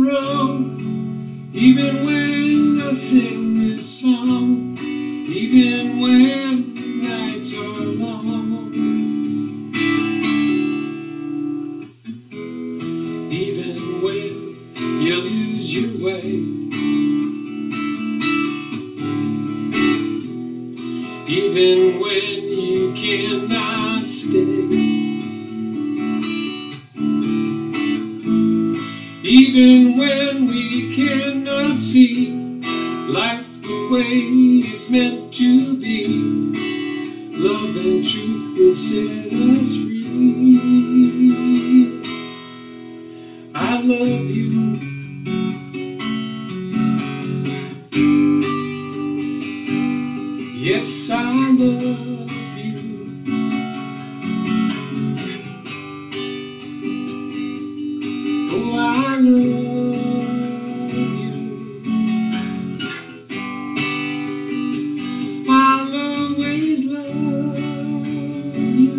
tomorrow. Even when I sing this song, even when the nights are long, even when you lose your way, even when you cannot stay, even when we cannot see life the way it's meant to be, love and truth will set us free. I love you. Yes, I love you. Oh, I love you. I'll always love you.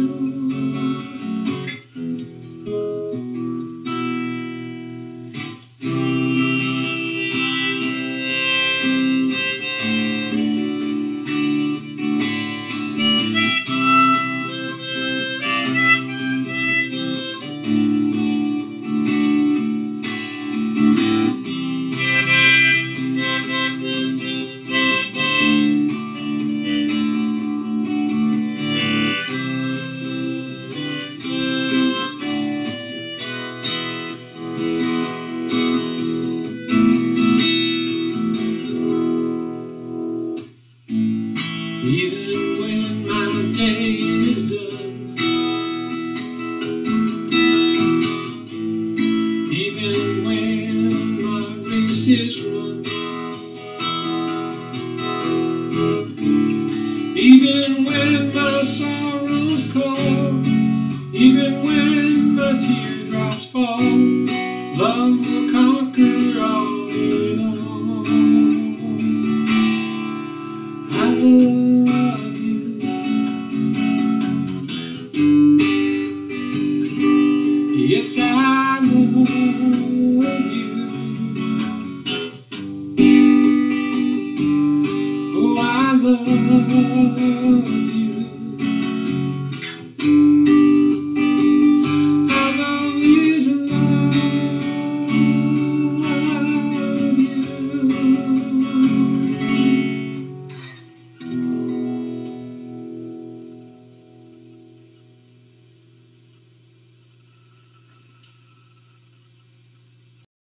Even when my day is done, even when my race is run, even when my sorrows call, even when my teardrops fall, love will conquer